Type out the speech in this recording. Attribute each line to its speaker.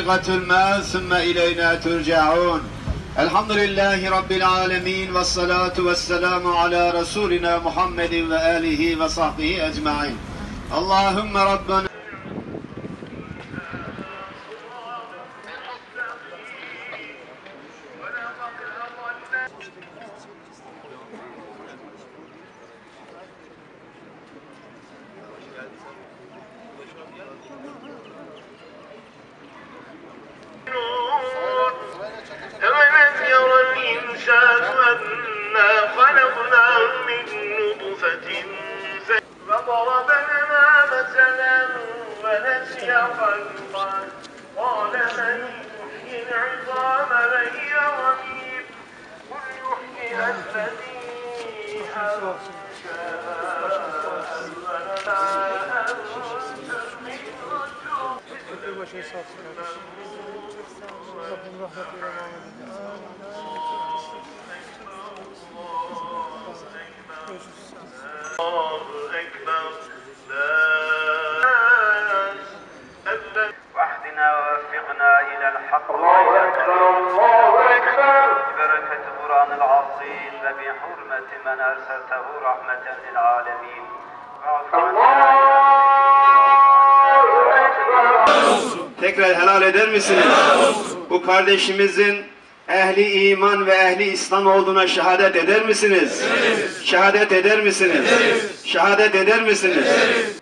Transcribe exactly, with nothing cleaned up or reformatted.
Speaker 1: sa'iqatul ma thumma ilayna turja'un. Elhamdülillahi Rabbil alemin ve salatu ve selamu ala Resulina Muhammedin ve alihi ve sahbihi ecma'in. Allahümme Rabbena
Speaker 2: وضرب لنا مثلا ونسي خلقه قال من يحيي العظام وهي رميم قل يحييها الذي أنشأها واهدنا ووفقنا إلى الحق ببركة القرآن العظيم وبحرمة من أرسلته رحمة للعالمين.
Speaker 1: tekrar helal eder misiniz? Bu kardeşimizin ehli iman ve ehli İslam olduğuna şehadet eder misiniz? Şehadet eder misiniz? Şehadet eder misiniz?